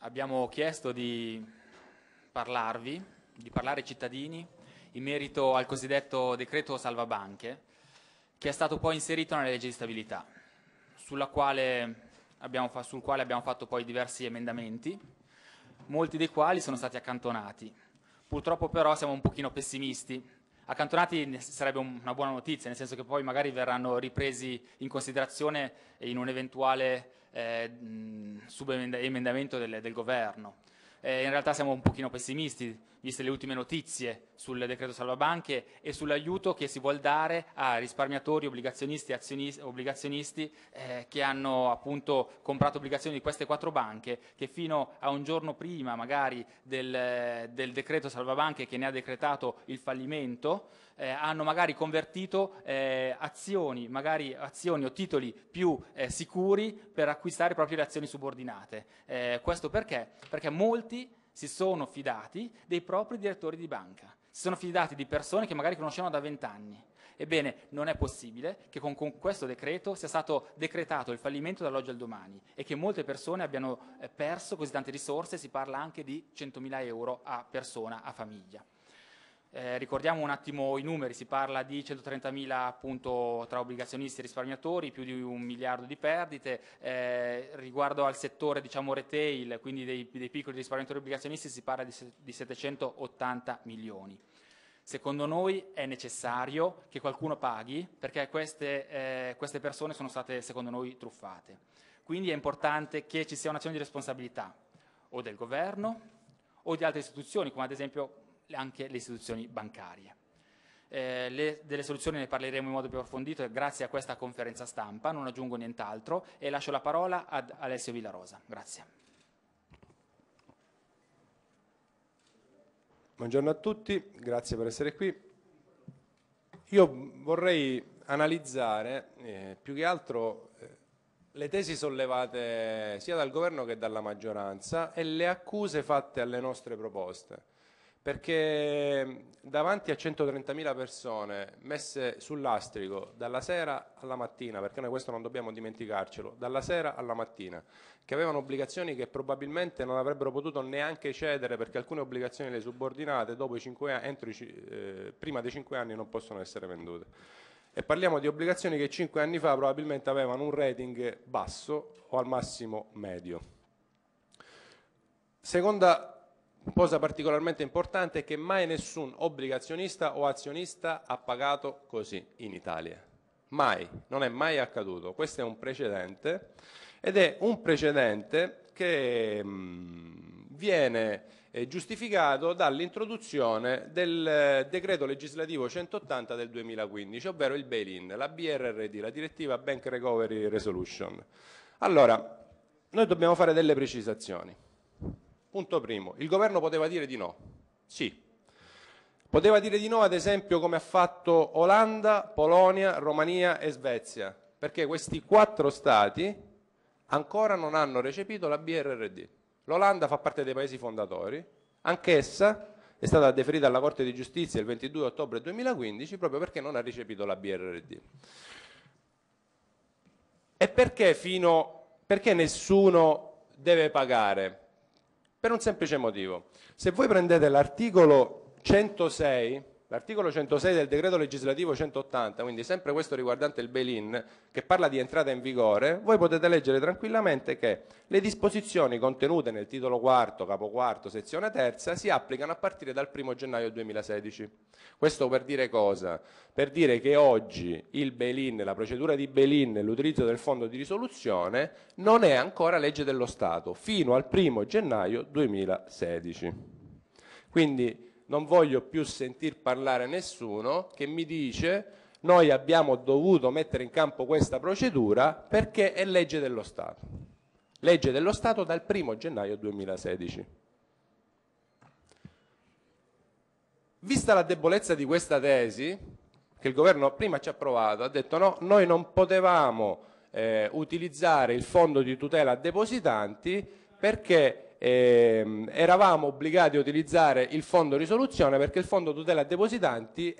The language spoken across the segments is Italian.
abbiamo chiesto di parlare ai cittadini in merito al cosiddetto decreto salvabanche, che è stato poi inserito nella legge di stabilità, sul quale abbiamo fatto poi diversi emendamenti, molti dei quali sono stati accantonati. Purtroppo però siamo un pochino pessimisti. Accantonati sarebbe una buona notizia, nel senso che poi magari verranno ripresi in considerazione in un eventuale subemendamento del governo. In realtà siamo un pochino pessimisti, viste le ultime notizie sul decreto salvabanche e sull'aiuto che si vuol dare a risparmiatori, obbligazionisti e obbligazionisti che hanno appunto comprato obbligazioni di queste 4 banche, che fino a un giorno prima magari del decreto salvabanche che ne ha decretato il fallimento hanno magari convertito azioni o titoli più sicuri per acquistare proprio le azioni subordinate. Questo perché? Perché molti si sono fidati dei propri direttori di banca, si sono fidati di persone che magari conoscevano da 20 anni. Ebbene, non è possibile che con questo decreto sia stato decretato il fallimento dall'oggi al domani e che molte persone abbiano perso così tante risorse. Si parla anche di 100.000 euro a persona, a famiglia. Ricordiamo un attimo i numeri, si parla di 130.000 appunto tra obbligazionisti e risparmiatori, più di 1 miliardo di perdite. Riguardo al settore retail, quindi dei piccoli risparmiatori obbligazionisti, si parla di 780 milioni. Secondo noi è necessario che qualcuno paghi, perché queste persone sono state secondo noi truffate. Quindi è importante che ci sia un'azione di responsabilità o del governo o di altre istituzioni, come ad esempio anche le istituzioni bancarie. Delle soluzioni ne parleremo in modo più approfondito grazie a questa conferenza stampa, non aggiungo nient'altro e lascio la parola ad Alessio Villarosa. Grazie. Buongiorno a tutti, grazie per essere qui. Io vorrei analizzare più che altro le tesi sollevate sia dal governo che dalla maggioranza e le accuse fatte alle nostre proposte. Perché davanti a 130.000 persone messe sul lastrico dalla sera alla mattina, perché noi questo non dobbiamo dimenticarcelo, dalla sera alla mattina, che avevano obbligazioni che probabilmente non avrebbero potuto neanche cedere, perché alcune obbligazioni le subordinate dopo prima dei 5 anni non possono essere vendute. E parliamo di obbligazioni che 5 anni fa probabilmente avevano un rating basso o al massimo medio. Seconda cosa particolarmente importante è che mai nessun obbligazionista o azionista ha pagato così in Italia. Mai, non è mai accaduto. Questo è un precedente ed è un precedente che viene giustificato dall'introduzione del decreto legislativo 180 del 2015, ovvero il bail-in, la BRRD, la direttiva Bank Recovery Resolution. Allora, noi dobbiamo fare delle precisazioni. Punto primo, il governo poteva dire di no, sì. Poteva dire di no ad esempio come ha fatto Olanda, Polonia, Romania e Svezia, perché questi 4 stati ancora non hanno recepito la BRRD. L'Olanda fa parte dei paesi fondatori, anch'essa è stata deferita alla Corte di Giustizia il 22 ottobre 2015 proprio perché non ha recepito la BRRD. E perché nessuno deve pagare? Per un semplice motivo. Se voi prendete l'articolo 106 del decreto legislativo 180, quindi sempre questo riguardante il bail-in, che parla di entrata in vigore, voi potete leggere tranquillamente che le disposizioni contenute nel titolo quarto, capo quarto, sezione terza, si applicano a partire dal 1° gennaio 2016. Questo per dire cosa? Per dire che oggi il bail-in, la procedura di bail-in e l'utilizzo del fondo di risoluzione non è ancora legge dello Stato, fino al 1° gennaio 2016. Quindi non voglio più sentir parlare nessuno che mi dice noi abbiamo dovuto mettere in campo questa procedura perché è legge dello Stato. Legge dello Stato dal 1° gennaio 2016. Vista la debolezza di questa tesi, che il governo prima ci ha provato, ha detto no, noi non potevamo utilizzare il fondo di tutela depositanti perché eravamo obbligati a utilizzare il fondo risoluzione perché il fondo tutela depositanti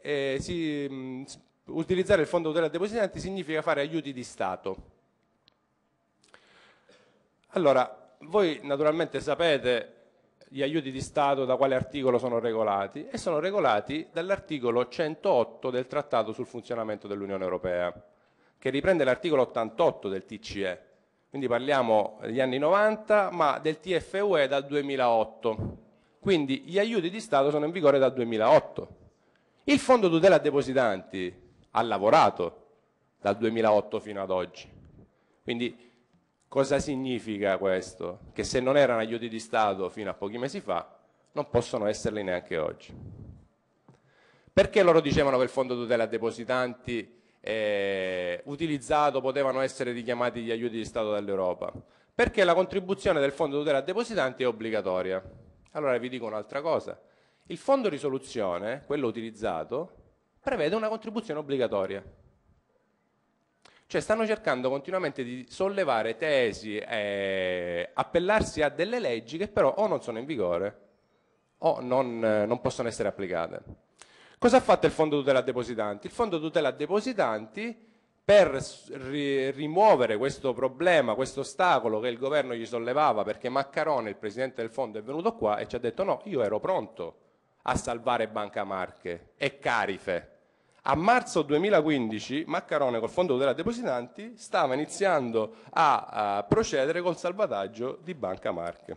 utilizzare il fondo tutela depositanti significa fare aiuti di Stato. Allora, voi naturalmente sapete gli aiuti di Stato da quale articolo sono regolati, e sono regolati dall'articolo 108 del Trattato sul funzionamento dell'Unione Europea, che riprende l'articolo 88 del TCE. Quindi parliamo degli anni 90, ma del TFUE dal 2008. Quindi gli aiuti di Stato sono in vigore dal 2008. Il Fondo Tutela Depositanti ha lavorato dal 2008 fino ad oggi. Quindi cosa significa questo? Che se non erano aiuti di Stato fino a pochi mesi fa, non possono esserli neanche oggi. Perché loro dicevano che il Fondo Tutela Depositanti utilizzato potevano essere richiamati gli aiuti di Stato dall'Europa? Perché la contribuzione del Fondo Tutela Depositanti è obbligatoria. Allora vi dico un'altra cosa. Il Fondo Risoluzione, quello utilizzato, prevede una contribuzione obbligatoria. Cioè stanno cercando continuamente di sollevare tesi e appellarsi a delle leggi che però o non sono in vigore o non possono essere applicate. Cosa ha fatto il Fondo Tutela Depositanti? Il Fondo Tutela Depositanti, per rimuovere questo problema, questo ostacolo che il governo gli sollevava, perché Maccarone, il presidente del fondo, è venuto qua e ci ha detto no, io ero pronto a salvare Banca Marche e Carife. A marzo 2015 Maccarone col Fondo Tutela Depositanti stava iniziando a procedere col salvataggio di Banca Marche.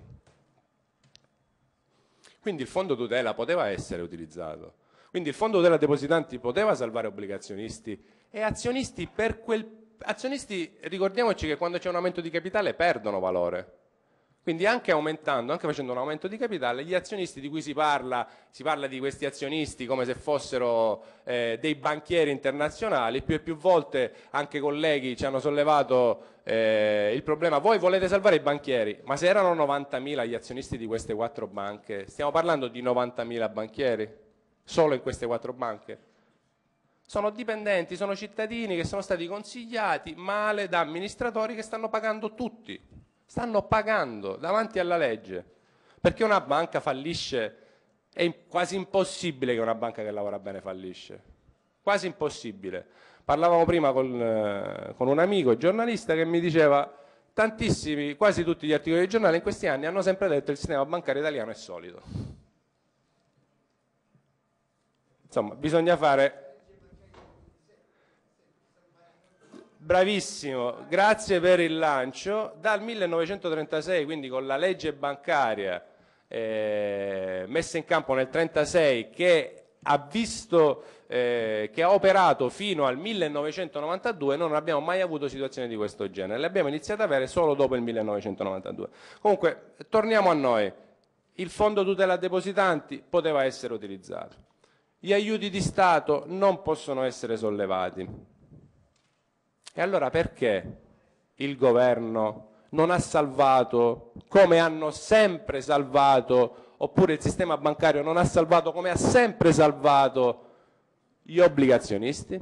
Quindi il Fondo Tutela poteva essere utilizzato. Quindi il Fondo Tutela Depositanti poteva salvare obbligazionisti e azionisti. Azionisti, ricordiamoci che quando c'è un aumento di capitale perdono valore. Quindi anche aumentando, anche facendo un aumento di capitale, gli azionisti di cui si parla di questi azionisti come se fossero dei banchieri internazionali. Più e più volte anche colleghi ci hanno sollevato il problema: voi volete salvare i banchieri, ma se erano 90.000 gli azionisti di queste 4 banche, stiamo parlando di 90.000 banchieri solo in queste 4 banche? Sono dipendenti, sono cittadini che sono stati consigliati male da amministratori che stanno pagando tutti. Stanno pagando davanti alla legge, perché una banca fallisce, è quasi impossibile che una banca che lavora bene fallisce, quasi impossibile. Parlavamo prima con un amico giornalista che mi diceva tantissimi, quasi tutti gli articoli dei giornali in questi anni hanno sempre detto che il sistema bancario italiano è solido. Insomma, bisogna fare... Bravissimo, grazie per il lancio. Dal 1936, quindi con la legge bancaria messa in campo nel 1936, che ha operato fino al 1992, non abbiamo mai avuto situazioni di questo genere. Le abbiamo iniziate ad avere solo dopo il 1992. Comunque, torniamo a noi. Il Fondo Tutela Depositanti poteva essere utilizzato. Gli aiuti di Stato non possono essere sollevati. E allora perché il governo non ha salvato come hanno sempre salvato, oppure il sistema bancario non ha salvato come ha sempre salvato gli obbligazionisti?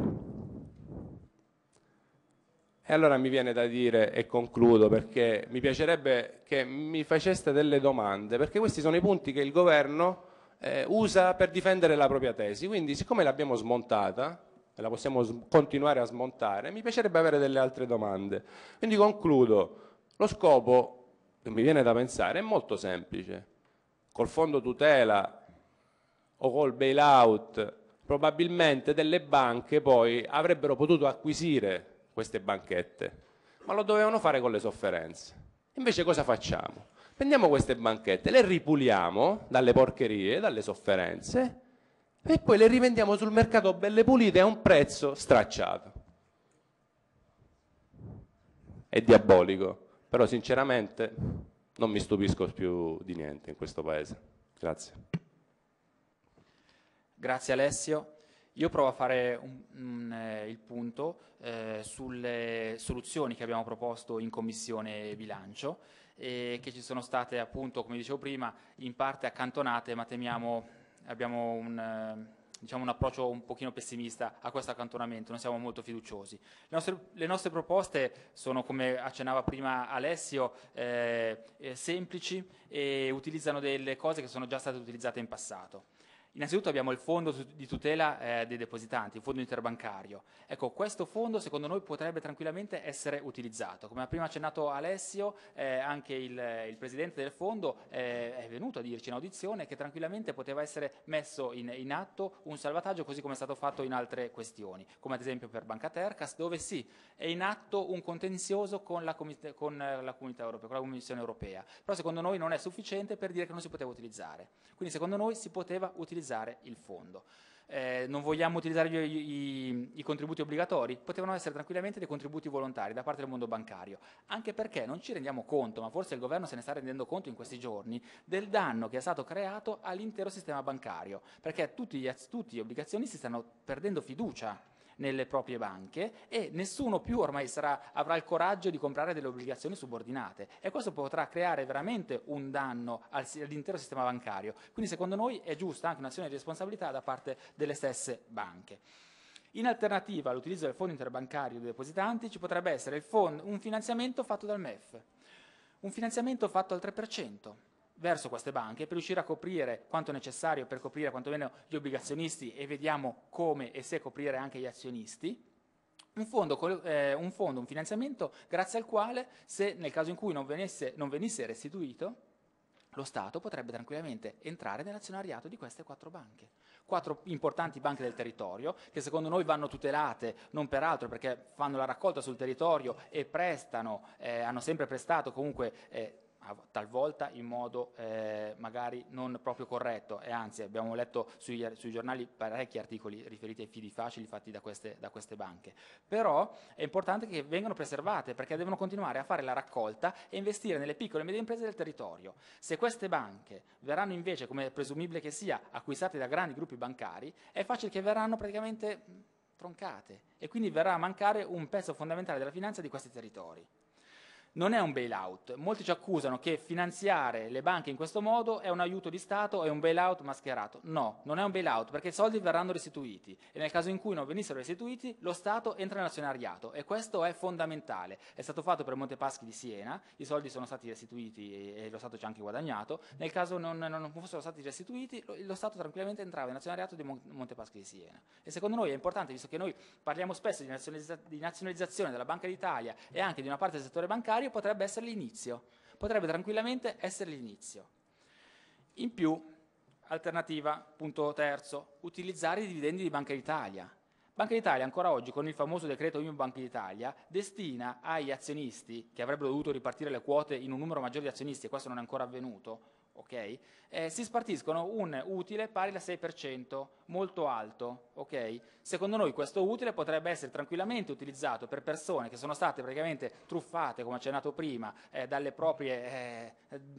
E allora mi viene da dire, e concludo, perché mi piacerebbe che mi faceste delle domande, perché questi sono i punti che il governo usa per difendere la propria tesi. Quindi, siccome l'abbiamo smontata, e la possiamo continuare a smontare, mi piacerebbe avere delle altre domande. Quindi concludo. Lo scopo, che mi viene da pensare, è molto semplice. Col fondo tutela o col bailout, probabilmente delle banche poi avrebbero potuto acquisire queste banchette, ma lo dovevano fare con le sofferenze. Invece cosa facciamo? Prendiamo queste banchette, le ripuliamo dalle porcherie, dalle sofferenze, e poi le rivendiamo sul mercato belle pulite a un prezzo stracciato. È diabolico, però sinceramente non mi stupisco più di niente in questo paese. Grazie. Grazie Alessio. Io provo a fare il punto sulle soluzioni che abbiamo proposto in Commissione Bilancio e che ci sono state, appunto, come dicevo prima, in parte accantonate, ma abbiamo un approccio un pochino pessimista a questo accantonamento, non siamo molto fiduciosi. Le nostre proposte sono, come accennava prima Alessio, semplici e utilizzano delle cose che sono già state utilizzate in passato. Innanzitutto abbiamo il fondo di tutela dei depositanti, il fondo interbancario. Ecco, questo fondo secondo noi potrebbe tranquillamente essere utilizzato. Come ha prima accennato Alessio, anche il presidente del fondo è venuto a dirci in audizione che tranquillamente poteva essere messo in atto un salvataggio, così come è stato fatto in altre questioni, come ad esempio per Banca Tercas, dove sì, è in atto un contenzioso con la Comunità Europea, con la Commissione Europea. Però secondo noi non è sufficiente per dire che non si poteva utilizzare. Quindi secondo noi si poteva utilizzare il fondo. Non vogliamo utilizzare i contributi obbligatori? Potevano essere tranquillamente dei contributi volontari da parte del mondo bancario, anche perché non ci rendiamo conto, ma forse il governo se ne sta rendendo conto in questi giorni, del danno che è stato creato all'intero sistema bancario, perché tutti gli obbligazionisti stanno perdendo fiducia nelle proprie banche e nessuno più ormai avrà il coraggio di comprare delle obbligazioni subordinate, e questo potrà creare veramente un danno all'intero sistema bancario. Quindi secondo noi è giusta anche un'azione di responsabilità da parte delle stesse banche. In alternativa all'utilizzo del fondo interbancario dei depositanti ci potrebbe essere un finanziamento fatto dal MEF, un finanziamento fatto al 3%. Verso queste banche per riuscire a coprire quanto necessario per coprire quantomeno gli obbligazionisti, e vediamo come e se coprire anche gli azionisti. Un finanziamento grazie al quale, se nel caso in cui non venisse restituito, lo Stato potrebbe tranquillamente entrare nell'azionariato di queste 4 banche. 4 importanti banche del territorio, che secondo noi vanno tutelate, non per altro perché fanno la raccolta sul territorio e prestano, hanno sempre prestato comunque talvolta in modo magari non proprio corretto, e anzi abbiamo letto sui giornali parecchi articoli riferiti ai fidi facili fatti da queste banche. Però è importante che vengano preservate, perché devono continuare a fare la raccolta e investire nelle piccole e medie imprese del territorio. Se queste banche verranno invece, come è presumibile che sia, acquistate da grandi gruppi bancari, è facile che verranno praticamente troncate, e quindi verrà a mancare un pezzo fondamentale della finanza di questi territori. Non è un bailout. Molti ci accusano che finanziare le banche in questo modo è un aiuto di Stato, è un bailout mascherato. No, non è un bailout, perché i soldi verranno restituiti, e nel caso in cui non venissero restituiti lo Stato entra nell'azionariato, e questo è fondamentale. È stato fatto per Monte Paschi di Siena, i soldi sono stati restituiti e lo Stato ci ha anche guadagnato. Nel caso non fossero stati restituiti, lo Stato tranquillamente entrava nell'azionariato di Monte Paschi di Siena. E secondo noi è importante, visto che noi parliamo spesso di nazionalizzazione della Banca d'Italia e anche di una parte del settore bancario, potrebbe essere l'inizio, potrebbe tranquillamente essere l'inizio. In più, alternativa, punto terzo, utilizzare i dividendi di Banca d'Italia. Banca d'Italia ancora oggi, con il famoso decreto IMU Banca d'Italia, destina agli azionisti, che avrebbero dovuto ripartire le quote in un numero maggiore di azionisti, e questo non è ancora avvenuto, okay? Si spartiscono un utile pari al 6%, molto alto. Okay? Secondo noi questo utile potrebbe essere tranquillamente utilizzato per persone che sono state praticamente truffate, come accennato prima, dalle proprie,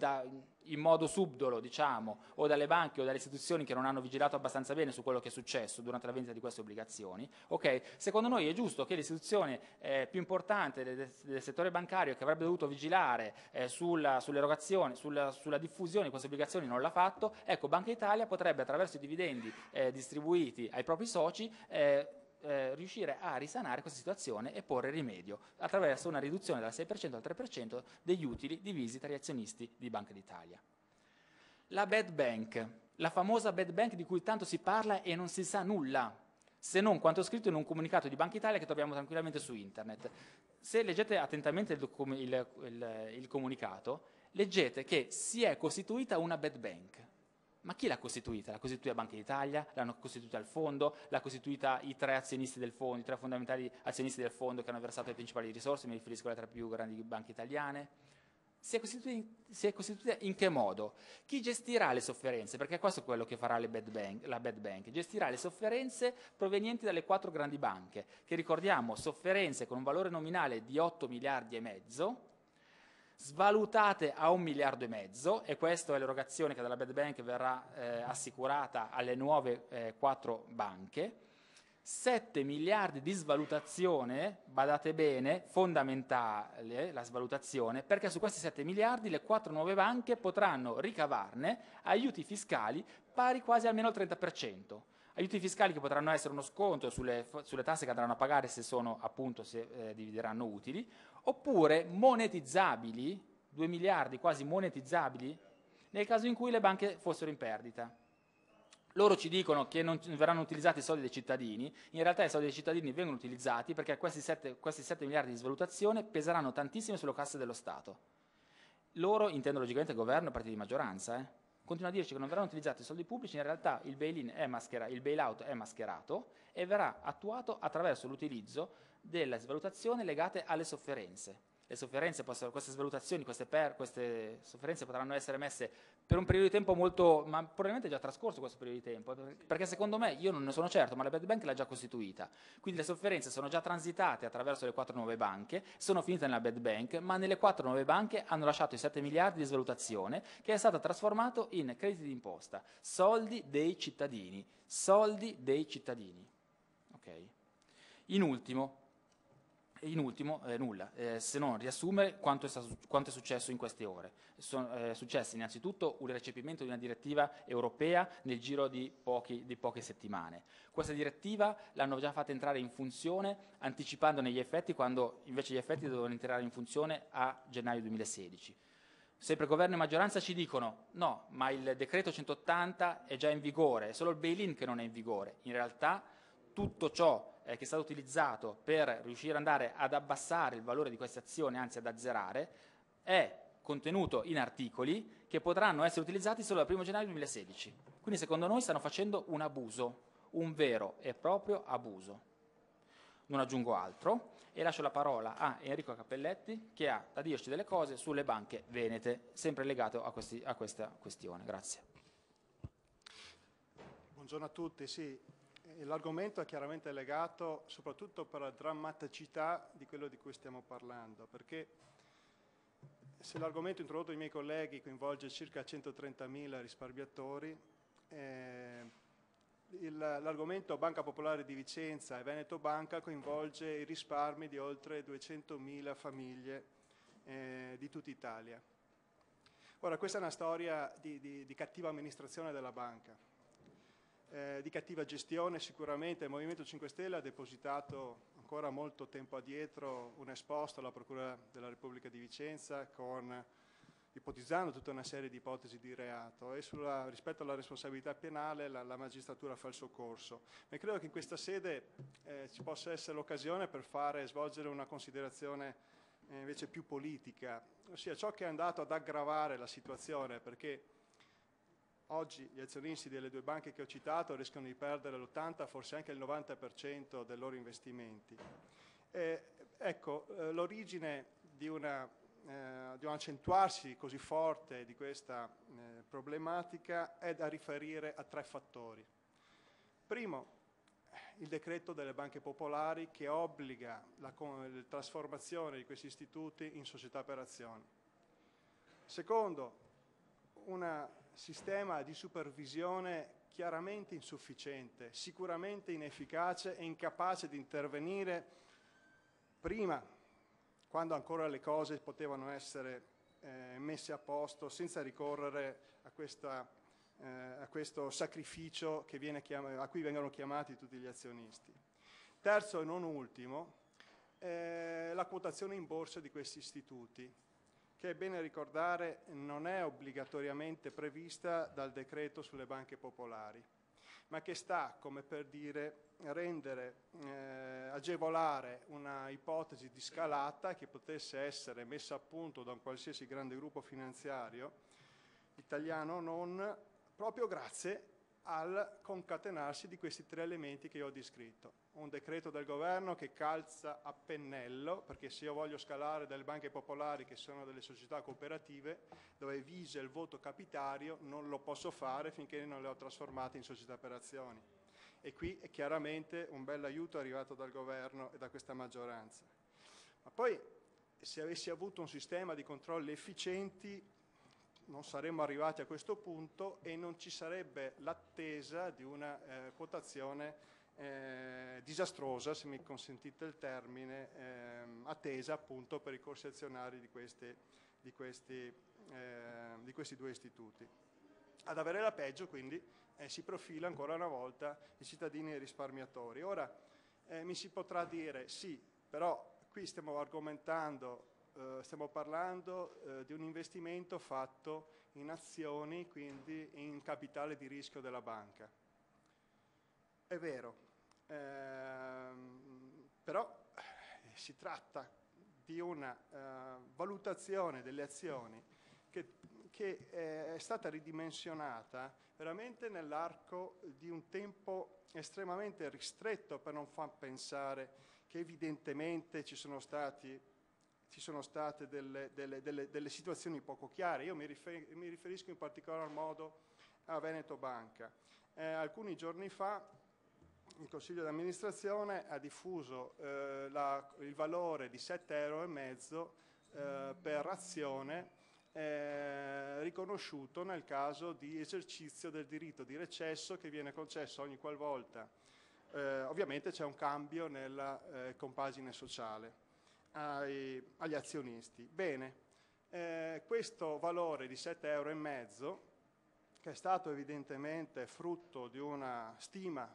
in modo subdolo, diciamo, o dalle banche o dalle istituzioni che non hanno vigilato abbastanza bene su quello che è successo durante la vendita di queste obbligazioni. Okay? Secondo noi è giusto che l'istituzione più importante del settore bancario, che avrebbe dovuto vigilare sull'erogazione, sulla diffusione di queste obbligazioni, non l'ha fatto. Ecco, Banca d'Italia potrebbe, attraverso i dividendi distribuiti ai propri soci, riuscire a risanare questa situazione e porre rimedio attraverso una riduzione dal 6% al 3% degli utili divisi tra gli azionisti di Banca d'Italia. La bad bank, la famosa bad bank di cui tanto si parla e non si sa nulla, se non quanto scritto in un comunicato di Banca d'Italia che troviamo tranquillamente su internet. Se leggete attentamente il comunicato, leggete che si è costituita una bad bank. Ma chi l'ha costituita? L'ha costituita Banca d'Italia, l'hanno costituita il fondo, l'ha costituita i 3 azionisti del fondo, i 3 fondamentali azionisti del fondo che hanno versato le principali risorse, mi riferisco alle 3 più grandi banche italiane. Si è costituita in che modo? Chi gestirà le sofferenze? Perché questo è quello che farà la bad bank. Gestirà le sofferenze provenienti dalle 4 grandi banche, che ricordiamo sofferenze con un valore nominale di 8 miliardi e mezzo, svalutate a 1,5 miliardi, e questa è l'erogazione che dalla bad bank verrà assicurata alle nuove 4 banche. 7 miliardi di svalutazione, badate bene, fondamentale la svalutazione, perché su questi 7 miliardi le 4 nuove banche potranno ricavarne aiuti fiscali pari quasi almeno al 30%. Aiuti fiscali che potranno essere uno sconto sulle tasse che andranno a pagare se divideranno utili, oppure monetizzabili, 2 miliardi quasi monetizzabili, nel caso in cui le banche fossero in perdita. Loro ci dicono che non verranno utilizzati i soldi dei cittadini, in realtà i soldi dei cittadini vengono utilizzati perché questi 7 miliardi di svalutazione peseranno tantissimo sulle casse dello Stato. Loro intendono logicamente il governo e i partiti di maggioranza, continuano a dirci che non verranno utilizzati i soldi pubblici, in realtà il il bailout è mascherato e verrà attuato attraverso l'utilizzo delle svalutazioni legate alle sofferenze. Le sofferenze queste svalutazioni, queste sofferenze potranno essere messe per un periodo di tempo ma probabilmente è già trascorso questo periodo di tempo, perché secondo me, io non ne sono certo, ma la bad bank l'ha già costituita, quindi le sofferenze sono già transitate attraverso le 4 nuove banche, sono finite nella bad bank, ma nelle 4 nuove banche hanno lasciato i 7 miliardi di svalutazione che è stato trasformato in crediti d'imposta, soldi dei cittadini, Okay? In ultimo, nulla, se non riassumere quanto è successo in queste ore. È successo innanzitutto un recepimento di una direttiva europea nel giro di poche settimane. Questa direttiva l'hanno già fatta entrare in funzione anticipandone gli effetti, quando invece gli effetti dovevano entrare in funzione a gennaio 2016. Sempre governo e maggioranza ci dicono no, ma il decreto 180 è già in vigore, è solo il bail-in che non è in vigore. In realtà tutto ciò che è stato utilizzato per riuscire ad andare ad abbassare il valore di queste azioni, anzi ad azzerare, è contenuto in articoli che potranno essere utilizzati solo dal 1 gennaio 2016. Quindi secondo noi stanno facendo un abuso, un vero e proprio abuso. Non aggiungo altro e lascio la parola a Enrico Cappelletti che ha da dirci delle cose sulle banche venete, sempre legato a questa questione. Grazie. Buongiorno a tutti, sì. L'argomento è chiaramente legato soprattutto per la drammaticità di quello di cui stiamo parlando, perché se l'argomento introdotto dai miei colleghi coinvolge circa 130.000 risparmiatori, l'argomento Banca Popolare di Vicenza e Veneto Banca coinvolge i risparmi di oltre 200.000 famiglie di tutta Italia. Ora, questa è una storia di cattiva amministrazione della banca. Di cattiva gestione sicuramente. Il Movimento 5 Stelle ha depositato ancora molto tempo addietro un esposto alla Procura della Repubblica di Vicenza ipotizzando tutta una serie di ipotesi di reato e rispetto alla responsabilità penale la magistratura fa il suo corso. Ma credo che in questa sede ci possa essere l'occasione per svolgere una considerazione invece più politica, ossia ciò che è andato ad aggravare la situazione, perché oggi gli azionisti delle 2 banche che ho citato rischiano di perdere l'80%, forse anche il 90% dei loro investimenti. Ecco, l'origine di un accentuarsi così forte di questa problematica è da riferire a 3 fattori. Primo, il decreto delle banche popolari che obbliga la trasformazione di questi istituti in società per azioni. Secondo, un sistema di supervisione chiaramente insufficiente, sicuramente inefficace e incapace di intervenire prima, quando ancora le cose potevano essere messe a posto senza ricorrere a questo sacrificio a cui vengono chiamati tutti gli azionisti. Terzo e non ultimo, la quotazione in borsa di questi istituti, che è bene ricordare non è obbligatoriamente prevista dal decreto sulle banche popolari, ma che sta, come per dire, agevolare una ipotesi di scalata che potesse essere messa a punto da un qualsiasi grande gruppo finanziario, italiano o non, proprio grazie al concatenarsi di questi 3 elementi che io ho descritto. Un decreto del governo che calza a pennello, perché se io voglio scalare delle banche popolari che sono delle società cooperative, dove vige il voto capitario, non lo posso fare finché non le ho trasformate in società per azioni. E qui è chiaramente un bel aiuto arrivato dal governo e da questa maggioranza. Ma poi, se avessi avuto un sistema di controlli efficienti, non saremmo arrivati a questo punto e non ci sarebbe l'attesa di una quotazione disastrosa, se mi consentite il termine, attesa appunto per i corsi azionari di questi 2 istituti. Ad avere la peggio quindi si profila ancora una volta i cittadini e i risparmiatori. Ora mi si potrà dire sì, però qui stiamo parlando di un investimento fatto in azioni, quindi in capitale di rischio della banca. È vero, però si tratta di una valutazione delle azioni che è stata ridimensionata veramente nell'arco di un tempo estremamente ristretto, per non far pensare che evidentemente ci sono state delle situazioni poco chiare. Io mi riferisco in particolar modo a Veneto Banca. Alcuni giorni fa il Consiglio di amministrazione ha diffuso il valore di 7,5 € per azione riconosciuto nel caso di esercizio del diritto di recesso che viene concesso ogni qualvolta ovviamente c'è un cambio nella compagine sociale agli azionisti. Bene, questo valore di 7,5 €, che è stato evidentemente frutto di una stima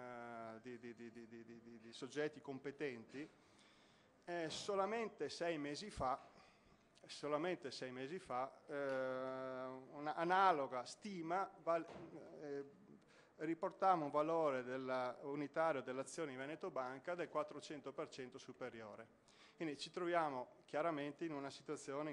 di soggetti competenti, solamente 6 mesi fa un'analoga stima riportava un valore unitario dell'azione di Veneto Banca del 400% superiore. Quindi ci troviamo chiaramente in una situazione in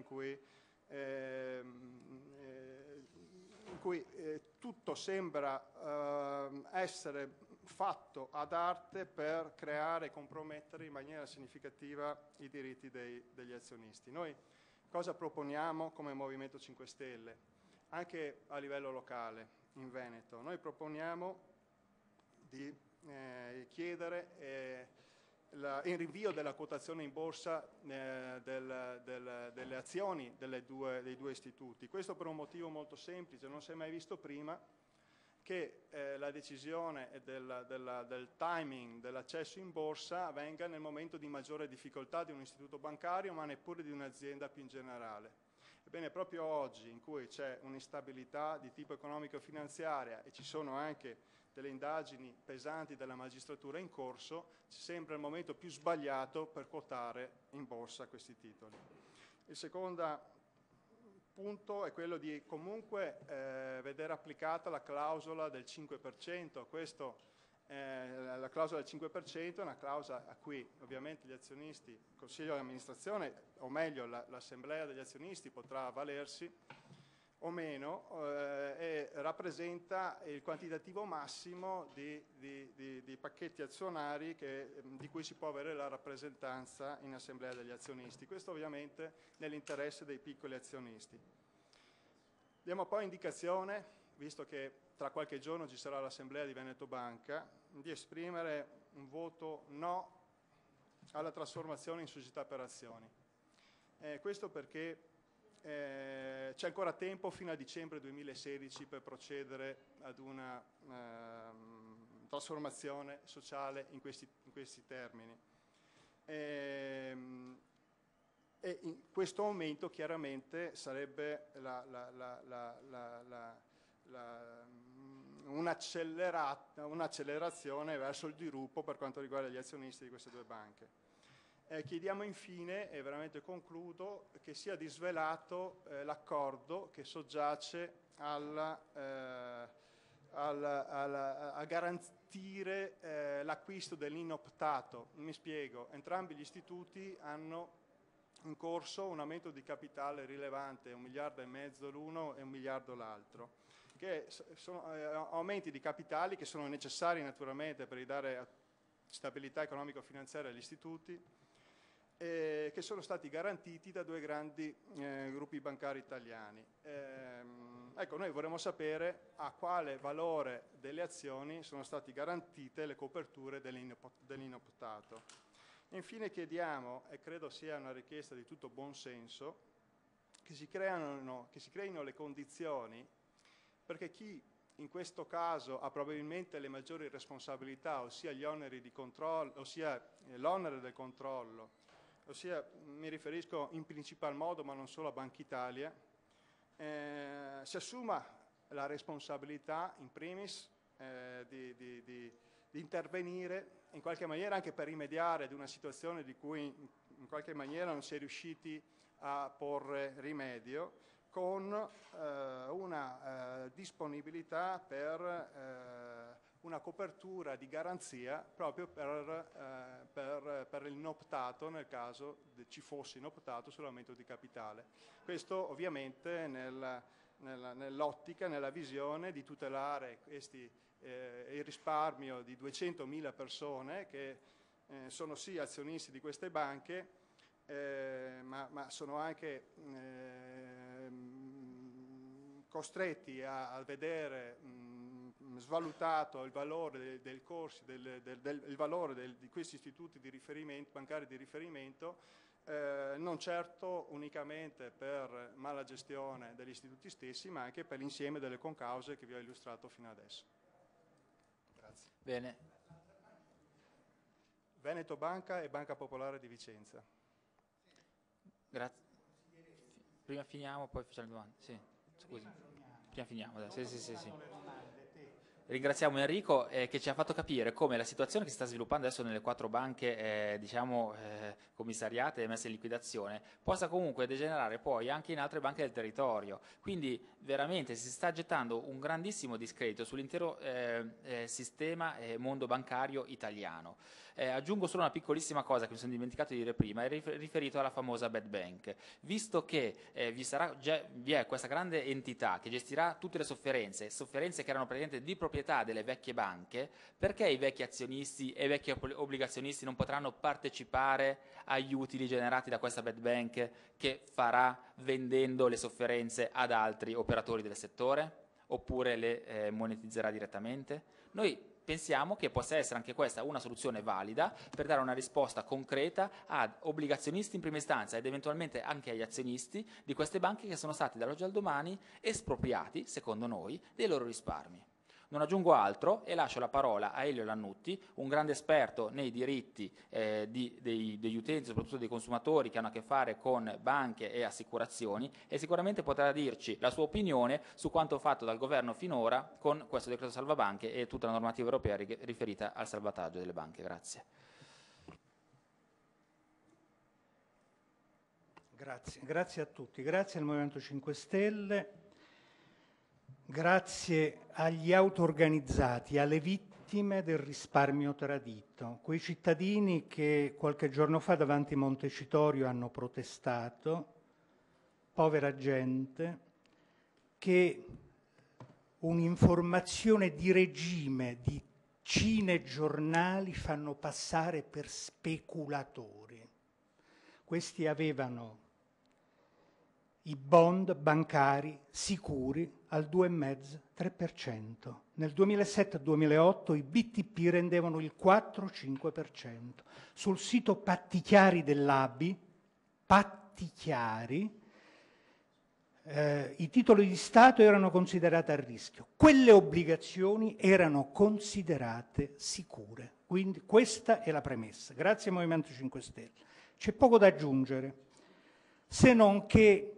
cui tutto sembra essere fatto ad arte per creare e compromettere in maniera significativa i diritti degli azionisti. Noi cosa proponiamo come Movimento 5 Stelle? Anche a livello locale in Veneto, noi proponiamo di chiedere il rinvio della quotazione in borsa delle azioni dei due istituti. Questo per un motivo molto semplice: non si è mai visto prima che la decisione del timing dell'accesso in borsa avvenga nel momento di maggiore difficoltà di un istituto bancario, ma neppure di un'azienda più in generale. Ebbene, proprio oggi, in cui c'è un'instabilità di tipo economico-finanziaria e ci sono anche delle indagini pesanti della magistratura in corso, ci sembra il momento più sbagliato per quotare in borsa questi titoli. Il secondo punto è quello di comunque vedere applicata la clausola del 5%. La clausola del 5% è una clausola a cui ovviamente gli azionisti, il Consiglio di amministrazione, o meglio l'Assemblea degli azionisti potrà avvalersi o meno, e rappresenta il quantitativo massimo di pacchetti azionari di cui si può avere la rappresentanza in Assemblea degli azionisti. Questo ovviamente nell'interesse dei piccoli azionisti. Diamo poi indicazione, visto che tra qualche giorno ci sarà l'Assemblea di Veneto Banca, di esprimere un voto no alla trasformazione in società per azioni. Questo perché c'è ancora tempo fino a dicembre 2016 per procedere ad una trasformazione sociale in questi termini. E in questo momento chiaramente sarebbe un'accelerazione verso il dirupo per quanto riguarda gli azionisti di queste due banche. Chiediamo infine, e veramente concludo, che sia disvelato l'accordo che soggiace a garantire l'acquisto dell'inoptato. Mi spiego: entrambi gli istituti hanno in corso un aumento di capitale rilevante, 1,5 miliardi l'uno e 1 miliardo l'altro, che sono aumenti di capitali che sono necessari naturalmente per ridare stabilità economico-finanziaria agli istituti, che sono stati garantiti da due grandi gruppi bancari italiani. Ecco, noi vorremmo sapere a quale valore delle azioni sono state garantite le coperture dell'inoptato. Infine chiediamo, e credo sia una richiesta di tutto buon senso, che si creino le condizioni perché chi in questo caso ha probabilmente le maggiori responsabilità, ossia gli oneri di controllo, ossia l'onere del controllo, ossia mi riferisco in principal modo, ma non solo, a Banca Italia, si assuma la responsabilità in primis di intervenire in qualche maniera anche per rimediare ad una situazione di cui in qualche maniera non si è riusciti a porre rimedio, con una disponibilità per una copertura di garanzia proprio per il inoptato, nel caso ci fosse inoptato sull'aumento di capitale. Questo ovviamente nell'ottica, nella visione di tutelare il risparmio di 200.000 persone che sono sì azionisti di queste banche, ma sono anche costretti a vedere svalutato il valore del corso, il valore di questi istituti di riferimento, bancari di riferimento, non certo unicamente per mala gestione degli istituti stessi, ma anche per l'insieme delle concause che vi ho illustrato fino adesso. Grazie. Bene. Veneto Banca e Banca Popolare di Vicenza. Grazie. Prima finiamo, poi facciamo le domande. Sì, scusi. Prima finiamo. Dai. Sì. Ringraziamo Enrico che ci ha fatto capire come la situazione che si sta sviluppando adesso nelle 4 banche commissariate e messe in liquidazione possa comunque degenerare poi anche in altre banche del territorio. Quindi veramente si sta gettando un grandissimo discredito sull'intero sistema mondo bancario italiano. Aggiungo solo una piccolissima cosa che mi sono dimenticato di dire prima, è riferito alla famosa bad bank. Visto che vi è questa grande entità che gestirà tutte le sofferenze che erano praticamente di proprietà delle vecchie banche, perché i vecchi azionisti e i vecchi obbligazionisti non potranno partecipare agli utili generati da questa bad bank che farà vendendo le sofferenze ad altri operatori del settore, oppure le monetizzerà direttamente? Noi pensiamo che possa essere anche questa una soluzione valida per dare una risposta concreta ad obbligazionisti in prima istanza ed eventualmente anche agli azionisti di queste banche che sono stati dall'oggi al domani espropriati, secondo noi, dei loro risparmi. Non aggiungo altro e lascio la parola a Elio Lannutti, un grande esperto nei diritti degli utenti, soprattutto dei consumatori che hanno a che fare con banche e assicurazioni, e sicuramente potrà dirci la sua opinione su quanto fatto dal governo finora con questo decreto salvabanche e tutta la normativa europea riferita al salvataggio delle banche. Grazie. Grazie a tutti, grazie al Movimento 5 Stelle. Grazie agli auto-organizzati, alle vittime del risparmio tradito, quei cittadini che qualche giorno fa davanti a Montecitorio hanno protestato, povera gente, che un'informazione di regime, di cinegiornali fanno passare per speculatori. Questi avevano i bond bancari sicuri al 2,5-3%. Nel 2007-2008 i BTP rendevano il 4-5%. Sul sito Pattichiari dell'ABI, i titoli di Stato erano considerati a rischio. Quelle obbligazioni erano considerate sicure. Quindi questa è la premessa. Grazie al Movimento 5 Stelle. C'è poco da aggiungere, se non che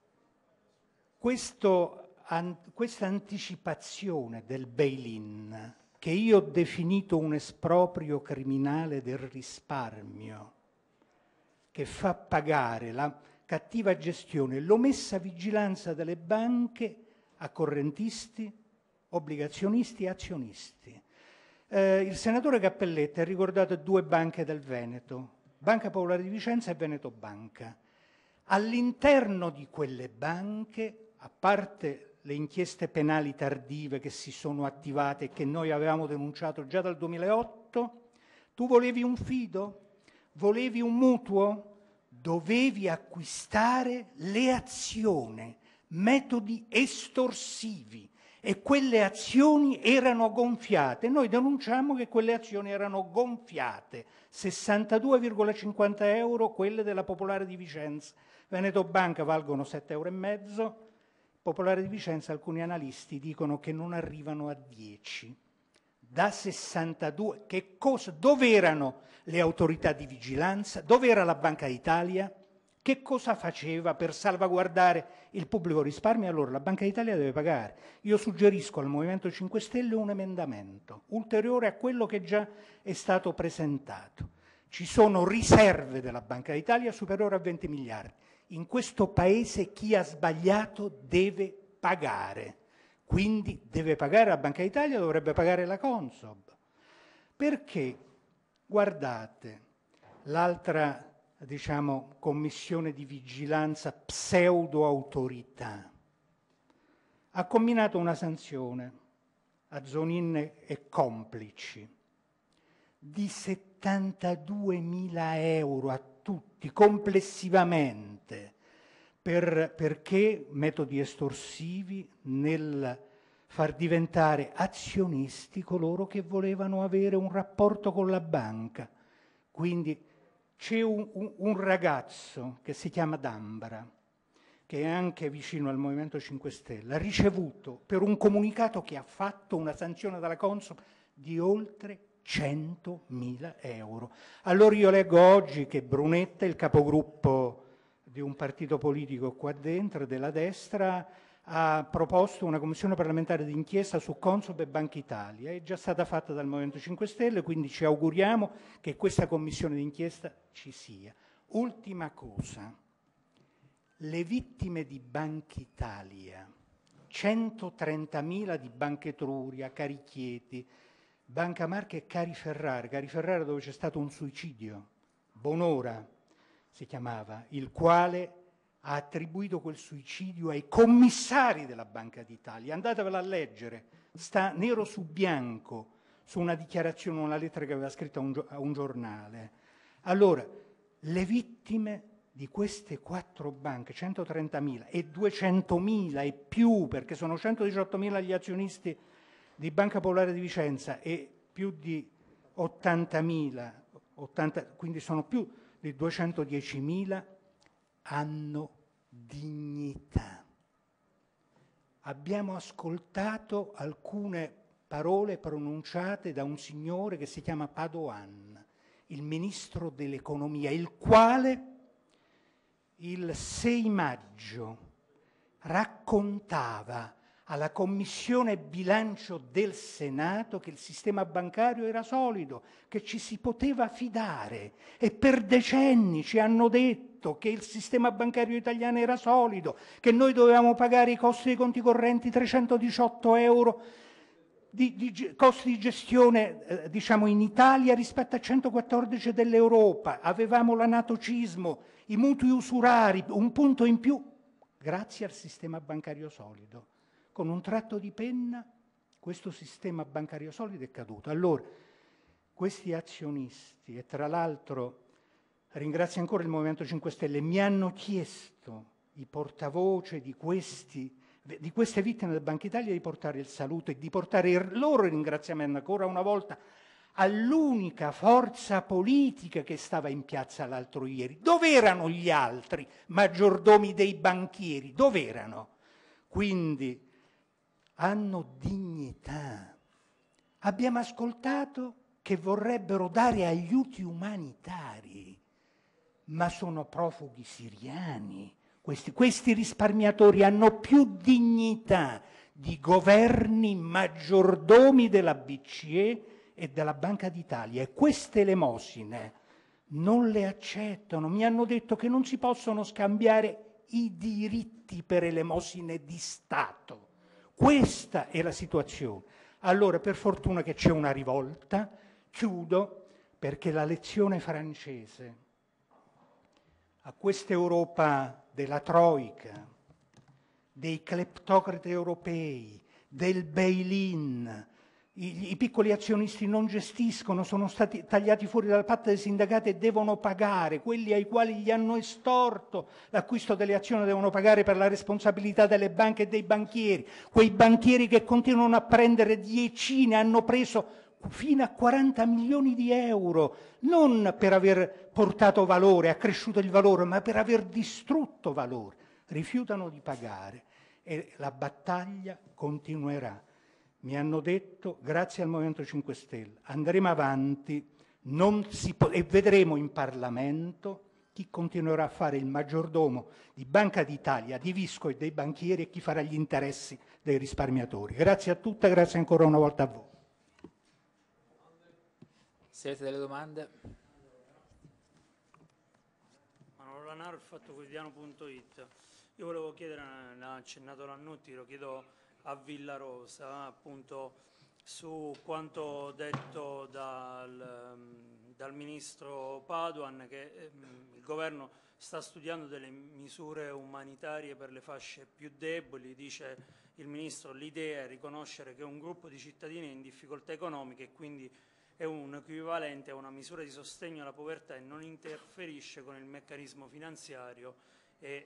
questa anticipazione del bail-in, che io ho definito un esproprio criminale del risparmio, che fa pagare la cattiva gestione e l'omessa vigilanza delle banche a correntisti, obbligazionisti e azionisti. Il senatore Cappelletti ha ricordato 2 banche del Veneto, Banca Popolare di Vicenza e Veneto Banca. All'interno di quelle banche, a parte le inchieste penali tardive che si sono attivate e che noi avevamo denunciato già dal 2008, tu volevi un fido? Volevi un mutuo? Dovevi acquistare le azioni, metodi estorsivi, e quelle azioni erano gonfiate. Noi denunciamo che quelle azioni erano gonfiate, 62,50 euro quelle della Popolare di Vicenza. Veneto Banca valgono 7,5 euro. Popolare di Vicenza, alcuni analisti dicono che non arrivano a 10. Da 62, dove erano le autorità di vigilanza? Dove era la Banca d'Italia? Che cosa faceva per salvaguardare il pubblico risparmio? Allora la Banca d'Italia deve pagare. Io suggerisco al Movimento 5 Stelle un emendamento ulteriore a quello che già è stato presentato. Ci sono riserve della Banca d'Italia superiori a 20 miliardi. In questo Paese chi ha sbagliato deve pagare. quindi deve pagare la Banca d'Italia, dovrebbe pagare la Consob. Perché, guardate, l'altra, diciamo, commissione di vigilanza pseudo-autorità ha comminato una sanzione a Zonin e complici di 72.000 euro a tutti complessivamente perché metodi estorsivi nel far diventare azionisti coloro che volevano avere un rapporto con la banca. Quindi c'è un ragazzo che si chiama D'Ambra, che è anche vicino al Movimento 5 Stelle, ha ricevuto per un comunicato che ha fatto una sanzione dalla Consob di oltre 100.000 euro. Allora io leggo oggi che Brunetta, il capogruppo di un partito politico qua dentro, della destra, ha proposto una commissione parlamentare d'inchiesta su Consob e Banca Italia. È già stata fatta dal Movimento 5 Stelle, quindi ci auguriamo che questa commissione d'inchiesta ci sia. Ultima cosa, le vittime di Banca Italia, 130.000 di Banca Etruria, Carichieti, Banca Marche e Cariferrara dove c'è stato un suicidio, Bonora si chiamava, il quale ha attribuito quel suicidio ai commissari della Banca d'Italia. Andatevela a leggere, sta nero su bianco su una dichiarazione, una lettera che aveva scritto a un giornale. Allora, le vittime di queste 4 banche, 130.000 e 200.000 e più, perché sono 118.000 gli azionisti di Banca Popolare di Vicenza e più di 80.000, quindi sono più di 210.000, hanno dignità. Abbiamo ascoltato alcune parole pronunciate da un signore che si chiama Padoan, il ministro dell'economia, il quale il 6 maggio raccontava alla Commissione Bilancio del Senato che il sistema bancario era solido, che ci si poteva fidare, e per decenni ci hanno detto che il sistema bancario italiano era solido, che noi dovevamo pagare i costi dei conti correnti 318 euro di costi di gestione diciamo in Italia rispetto a 114 dell'Europa, avevamo l'anatocismo, i mutui usurari, un punto in più, grazie al sistema bancario solido. Con un tratto di penna questo sistema bancario solido è caduto. Allora, questi azionisti, e tra l'altro ringrazio ancora il Movimento 5 Stelle, mi hanno chiesto, i portavoce di queste vittime della Banca Italia, di portare il saluto e di portare il loro ringraziamento ancora una volta all'unica forza politica che stava in piazza l'altro ieri. Dove erano gli altri maggiordomi dei banchieri? Dove erano? Quindi hanno dignità. Abbiamo ascoltato che vorrebbero dare aiuti umanitari, ma sono profughi siriani. Questi risparmiatori hanno più dignità di governi maggiordomi della BCE e della Banca d'Italia, e queste elemosine non le accettano. Mi hanno detto che non si possono scambiare i diritti per elemosine di Stato. Questa è la situazione. Allora, per fortuna che c'è una rivolta, chiudo, perché la lezione francese a questa Europa della Troica, dei cleptocrati europei, del bail-in, i piccoli azionisti non gestiscono, sono stati tagliati fuori dal patto dei sindacati e devono pagare, quelli ai quali gli hanno estorto l'acquisto delle azioni devono pagare per la responsabilità delle banche e dei banchieri, quei banchieri che continuano a prendere decine, hanno preso fino a 40 milioni di euro, non per aver portato valore, accresciuto il valore, ma per aver distrutto valore, rifiutano di pagare e la battaglia continuerà. Mi hanno detto, grazie al Movimento 5 Stelle, andremo avanti e vedremo in Parlamento chi continuerà a fare il maggiordomo di Banca d'Italia, di Visco e dei banchieri e chi farà gli interessi dei risparmiatori. Grazie a tutte, grazie ancora una volta a voi. Se avete delle domande. Manolo Lanaro, il fatto quotidiano.it. Io volevo chiedere, l'ha accennato Lannutti, lo chiedo a Villarosa, appunto su quanto detto dal ministro Padoan, che il governo sta studiando delle misure umanitarie per le fasce più deboli. Dice il ministro: l'idea è riconoscere che un gruppo di cittadini è in difficoltà economiche e quindi è un equivalente a una misura di sostegno alla povertà e non interferisce con il meccanismo finanziario e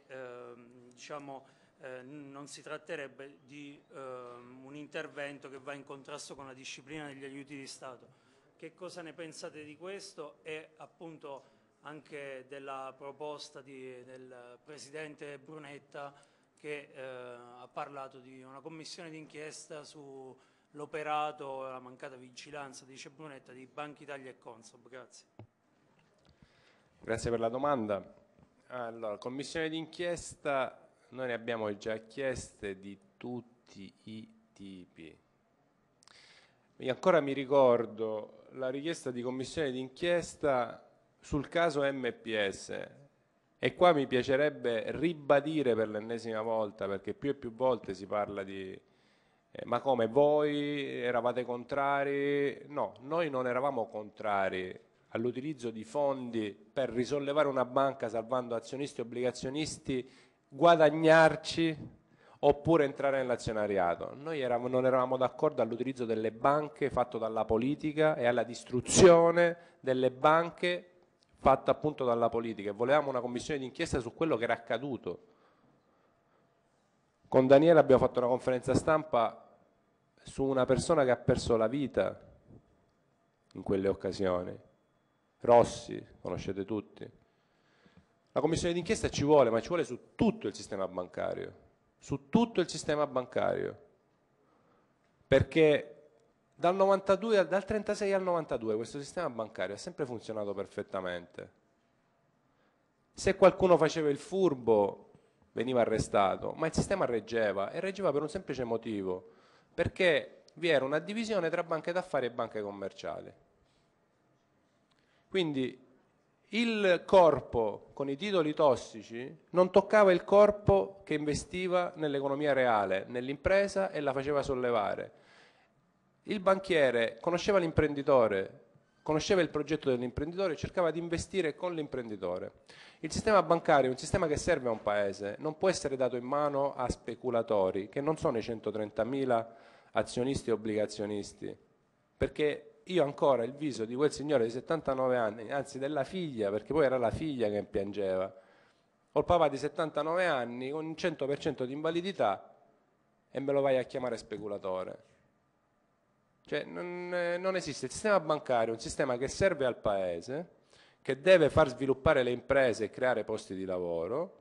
non si tratterebbe di un intervento che va in contrasto con la disciplina degli aiuti di Stato. Che cosa ne pensate di questo e appunto anche della proposta del Presidente Brunetta, che ha parlato di una commissione d'inchiesta sull'operato e la mancata vigilanza, dice Brunetta, di Banca Italia e Consob? Grazie. Grazie per la domanda. Allora, commissione d'inchiesta noi ne abbiamo già chieste di tutti i tipi. Io ancora mi ricordo la richiesta di commissione d'inchiesta sul caso MPS e qua mi piacerebbe ribadire per l'ennesima volta, perché più e più volte si parla di ma come, voi eravate contrari? No, noi non eravamo contrari all'utilizzo di fondi per risollevare una banca salvando azionisti e obbligazionisti, guadagnarci oppure entrare nell'azionariato. Noi non eravamo d'accordo all'utilizzo delle banche fatto dalla politica e alla distruzione delle banche fatta appunto dalla politica, e volevamo una commissione d'inchiesta su quello che era accaduto. Con Daniele abbiamo fatto una conferenza stampa su una persona che ha perso la vita in quelle occasioni. Rossi, conoscete tutti. La commissione d'inchiesta ci vuole, ma ci vuole su tutto il sistema bancario, su tutto il sistema bancario, perché dal 36 al 92 questo sistema bancario ha sempre funzionato perfettamente. Se qualcuno faceva il furbo veniva arrestato, ma il sistema reggeva, e reggeva per un semplice motivo, perché vi era una divisione tra banche d'affari e banche commerciali. Quindi il corpo con i titoli tossici non toccava il corpo che investiva nell'economia reale, nell'impresa, e la faceva sollevare. Il banchiere conosceva l'imprenditore, conosceva il progetto dell'imprenditore e cercava di investire con l'imprenditore. Il sistema bancario è un sistema che serve a un paese, non può essere dato in mano a speculatori, che non sono i 130.000 azionisti e obbligazionisti, perché io ancora il viso di quel signore di 79 anni, anzi della figlia, perché poi era la figlia che piangeva, ho il papà di 79 anni con un 100% di invalidità e me lo vai a chiamare speculatore. Cioè non esiste. Il sistema bancario è un sistema che serve al paese, che deve far sviluppare le imprese e creare posti di lavoro,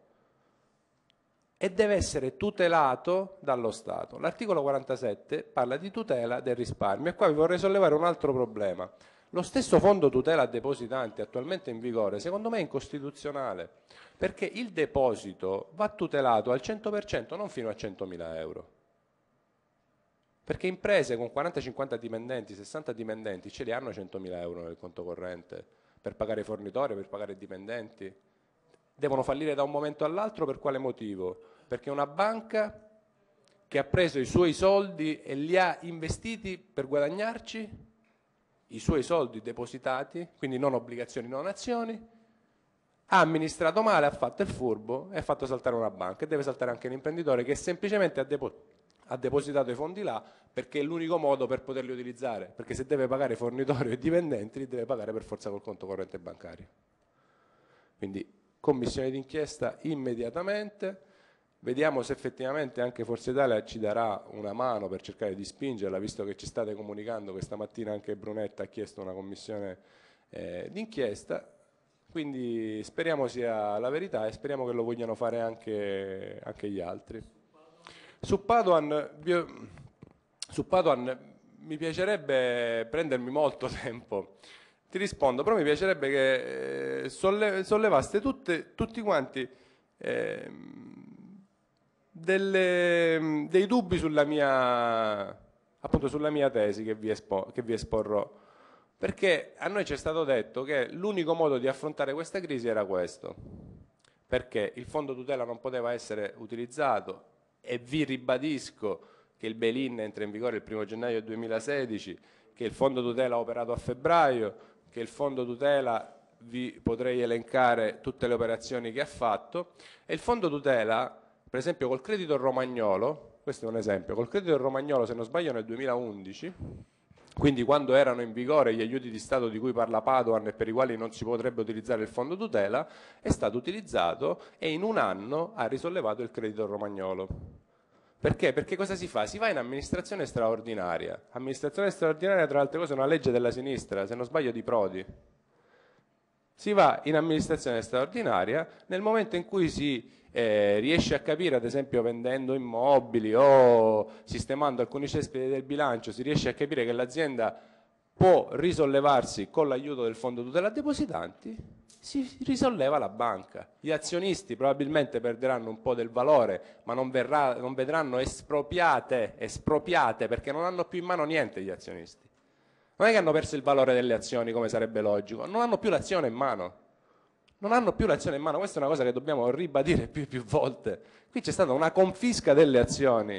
e deve essere tutelato dallo Stato. L'articolo 47 parla di tutela del risparmio, e qua vi vorrei sollevare un altro problema. Lo stesso fondo tutela depositanti attualmente in vigore secondo me è incostituzionale, perché il deposito va tutelato al 100%, non fino a 100.000 euro. Perché imprese con 40-50 dipendenti, 60 dipendenti, ce li hanno 100.000 euro nel conto corrente per pagare i fornitori, per pagare i dipendenti. Devono fallire da un momento all'altro. Per quale motivo? Perché una banca che ha preso i suoi soldi e li ha investiti per guadagnarci, i suoi soldi depositati, quindi non obbligazioni, non azioni, ha amministrato male, ha fatto il furbo e ha fatto saltare una banca, e deve saltare anche l'imprenditore che semplicemente ha depositato i fondi là, perché è l'unico modo per poterli utilizzare, perché se deve pagare i fornitori e dipendenti li deve pagare per forza col conto corrente bancario. Quindi commissione d'inchiesta immediatamente, vediamo se effettivamente anche Forza Italia ci darà una mano per cercare di spingerla, visto che ci state comunicando questa mattina anche Brunetta ha chiesto una commissione d'inchiesta, quindi speriamo sia la verità e speriamo che lo vogliano fare anche gli altri. Su Padoan mi piacerebbe prendermi molto tempo, ti rispondo, però mi piacerebbe che sollevaste tutti quanti dei dubbi sulla mia tesi che vi esporrò, perché a noi ci è stato detto che l'unico modo di affrontare questa crisi era questo, perché il fondo tutela non poteva essere utilizzato, e vi ribadisco che il bail-in entra in vigore il 1° gennaio 2016, che il fondo tutela ha operato a febbraio, che il fondo tutela vi potrei elencare tutte le operazioni che ha fatto, e il fondo tutela, per esempio col credito romagnolo, questo è un esempio, col credito romagnolo, se non sbaglio nel 2011, quindi quando erano in vigore gli aiuti di Stato di cui parla Padoan e per i quali non si potrebbe utilizzare il fondo tutela, è stato utilizzato e in un anno ha risollevato il credito romagnolo. Perché? Perché cosa si fa? Si va in amministrazione straordinaria. Amministrazione straordinaria, tra le altre cose, è una legge della sinistra, se non sbaglio di Prodi. Si va in amministrazione straordinaria nel momento in cui si riesce a capire, ad esempio vendendo immobili o sistemando alcuni cespiti del bilancio, si riesce a capire che l'azienda può risollevarsi con l'aiuto del fondo tutela depositanti, si risolleva la banca. Gli azionisti probabilmente perderanno un po' del valore, ma non vedranno espropriate perché non hanno più in mano niente gli azionisti. Non è che hanno perso il valore delle azioni come sarebbe logico, non hanno più l'azione in mano. Non hanno più l'azione in mano, questa è una cosa che dobbiamo ribadire più volte. Qui c'è stata una confisca delle azioni.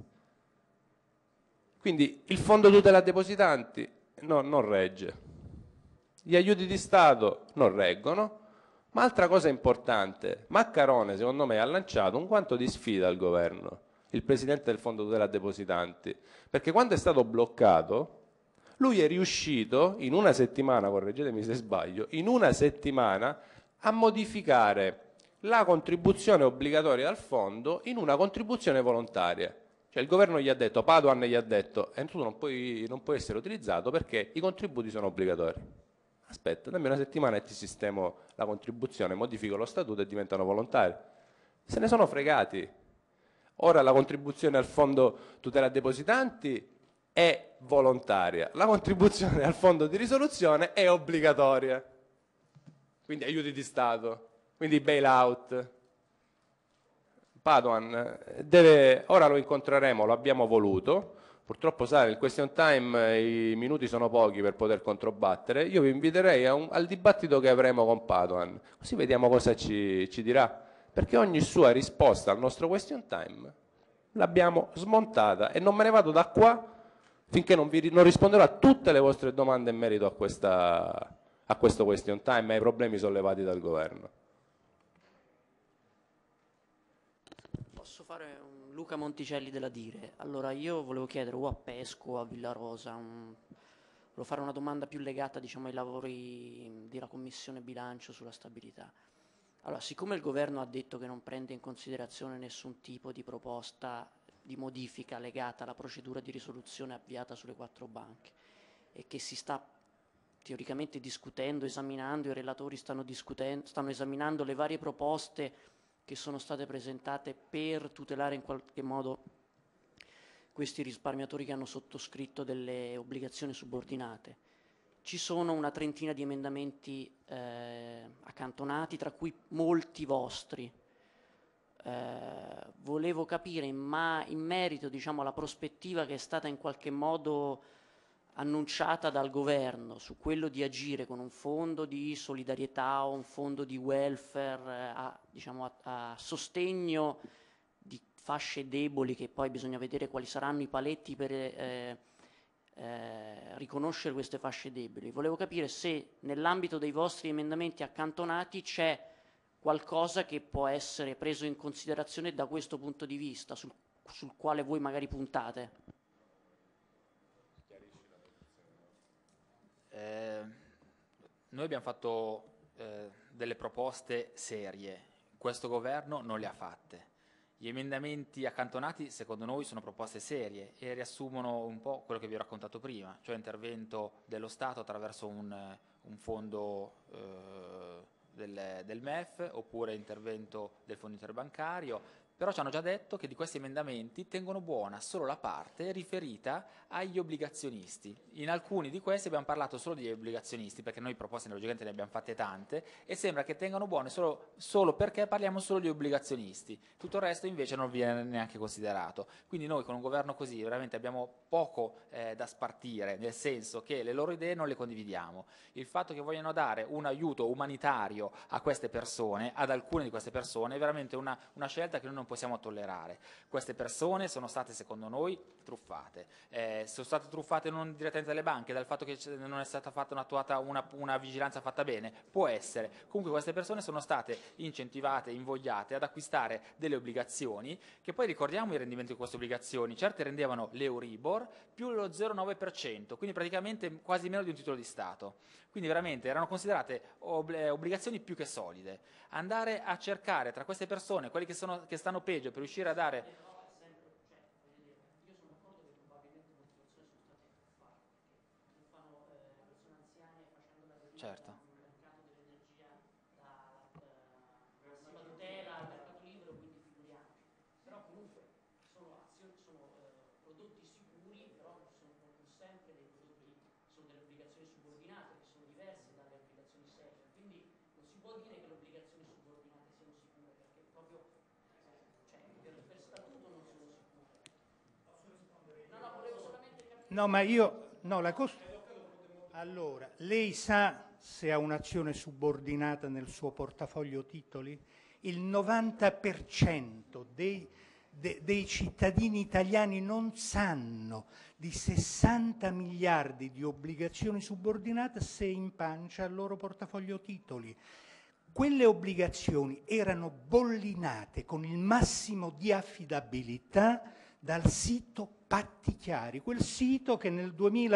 Quindi il fondo tutela depositanti non regge. Gli aiuti di Stato non reggono. Ma altra cosa importante, Maccarone secondo me ha lanciato un guanto di sfida al governo, il presidente del fondo tutela depositanti, perché quando è stato bloccato lui è riuscito in una settimana, correggetemi se sbaglio, in una settimana a modificare la contribuzione obbligatoria al fondo in una contribuzione volontaria. Cioè il governo gli ha detto, Padoan gli ha detto, tu non puoi essere utilizzato perché i contributi sono obbligatori. Aspetta, dammi una settimana e ti sistemo la contribuzione, modifico lo statuto e diventano volontari. Se ne sono fregati. Ora la contribuzione al fondo tutela depositanti è volontaria, la contribuzione al fondo di risoluzione è obbligatoria. Quindi aiuti di Stato, quindi bail-out. Padoan ora lo incontreremo, lo abbiamo voluto, purtroppo sai, il question time i minuti sono pochi per poter controbattere, io vi inviterei al dibattito che avremo con Padoan, così vediamo cosa ci dirà, perché ogni sua risposta al nostro question time l'abbiamo smontata e non me ne vado da qua finché non risponderò a tutte le vostre domande in merito a questo question time e ai problemi sollevati dal governo. Posso fare un Luca Monticelli della Dire? Allora io volevo chiedere o a Pesco o a Villarosa, volevo fare una domanda più legata diciamo, ai lavori della Commissione Bilancio sulla stabilità. Allora, siccome il governo ha detto che non prende in considerazione nessun tipo di proposta di modifica legata alla procedura di risoluzione avviata sulle 4 banche e che si sta teoricamente discutendo, esaminando, i relatori stanno esaminando le varie proposte che sono state presentate per tutelare in qualche modo questi risparmiatori che hanno sottoscritto delle obbligazioni subordinate. Ci sono una trentina di emendamenti accantonati, tra cui molti vostri. Volevo capire in merito diciamo, alla prospettiva che è stata in qualche modo annunciata dal governo su quello di agire con un fondo di solidarietà o un fondo di welfare a sostegno di fasce deboli, che poi bisogna vedere quali saranno i paletti per riconoscere queste fasce deboli. Volevo capire se nell'ambito dei vostri emendamenti accantonati c'è qualcosa che può essere preso in considerazione da questo punto di vista, sul quale voi magari puntate. Noi abbiamo fatto delle proposte serie, questo governo non le ha fatte. Gli emendamenti accantonati secondo noi sono proposte serie e riassumono un po' quello che vi ho raccontato prima, cioè intervento dello Stato attraverso un fondo del MEF oppure intervento del fondo interbancario, però ci hanno già detto che di questi emendamenti tengono buona solo la parte riferita agli obbligazionisti. In alcuni di questi abbiamo parlato solo di obbligazionisti, perché noi proposte logicamente ne abbiamo fatte tante, e sembra che tengano buone solo perché parliamo solo di obbligazionisti. Tutto il resto invece non viene neanche considerato. Quindi noi con un governo così veramente abbiamo poco da spartire, nel senso che le loro idee non le condividiamo. Il fatto che vogliano dare un aiuto umanitario a queste persone, ad alcune di queste persone, è veramente una scelta che noi non non possiamo tollerare. Queste persone sono state, secondo noi, truffate. Sono state truffate non direttamente dalle banche, dal fatto che non è stata fatta una vigilanza fatta bene? Può essere. Comunque queste persone sono state incentivate, invogliate ad acquistare delle obbligazioni, che poi ricordiamo i rendimenti di queste obbligazioni. Certe rendevano l'Euribor più lo 0,9%, quindi praticamente quasi meno di un titolo di Stato. Quindi veramente erano considerate obbligazioni più che solide. Andare a cercare tra queste persone, quelli che stanno peggio, per riuscire a dare... Certo. No, ma allora, lei sa se ha un'azione subordinata nel suo portafoglio titoli? Il 90% dei cittadini italiani non sanno di 60 miliardi di obbligazioni subordinate se in pancia al loro portafoglio titoli. Quelle obbligazioni erano bollinate con il massimo di affidabilità dal sito Patti Chiari, quel sito che nel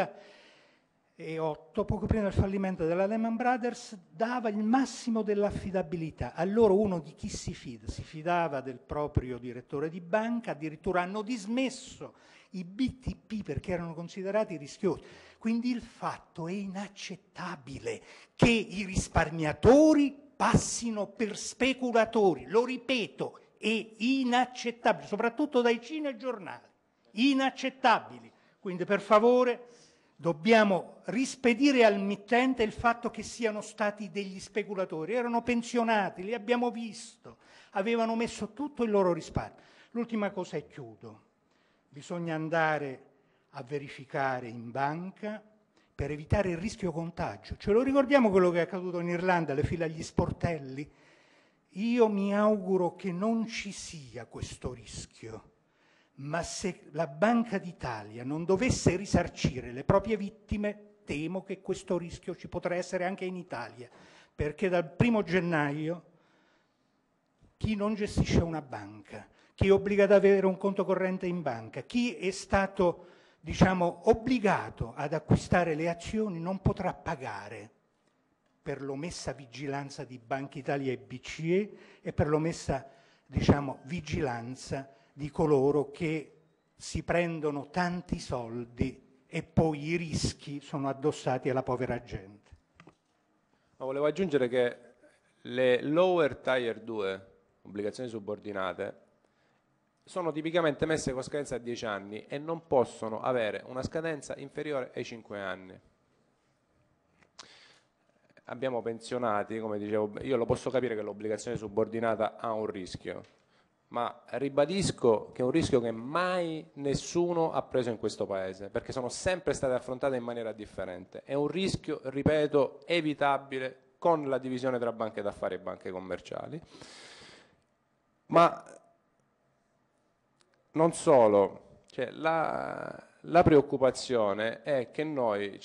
2008, poco prima del fallimento della Lehman Brothers, dava il massimo dell'affidabilità. Allora uno di chi si fida? Si fidava del proprio direttore di banca, addirittura hanno dismesso i BTP perché erano considerati rischiosi. Quindi il fatto è inaccettabile che i risparmiatori passino per speculatori, lo ripeto, è inaccettabile, soprattutto dai cinegiornali, inaccettabili. Quindi per favore dobbiamo rispedire al mittente il fatto che siano stati degli speculatori, erano pensionati, li abbiamo visto, avevano messo tutto il loro risparmio. L'ultima cosa e chiudo, bisogna andare a verificare in banca per evitare il rischio contagio. Ce lo ricordiamo quello che è accaduto in Irlanda, le file agli sportelli? Io mi auguro che non ci sia questo rischio, ma se la Banca d'Italia non dovesse risarcire le proprie vittime, temo che questo rischio ci potrà essere anche in Italia, perché dal 1° gennaio chi non gestisce una banca, chi è obbligato ad avere un conto corrente in banca, chi è stato, obbligato ad acquistare le azioni non potrà pagare per l'omessa vigilanza di Banca Italia e BCE e per l'omessa, vigilanza di coloro che si prendono tanti soldi e poi i rischi sono addossati alla povera gente. Ma volevo aggiungere che le lower tier 2, obbligazioni subordinate, sono tipicamente messe con scadenza a 10 anni e non possono avere una scadenza inferiore ai 5 anni. Abbiamo pensionati, come dicevo, io lo posso capire che l'obbligazione subordinata ha un rischio, ma ribadisco che è un rischio che mai nessuno ha preso in questo Paese, perché sono sempre state affrontate in maniera differente. È un rischio, ripeto, evitabile con la divisione tra banche d'affari e banche commerciali. Ma non solo, cioè la preoccupazione è che noi,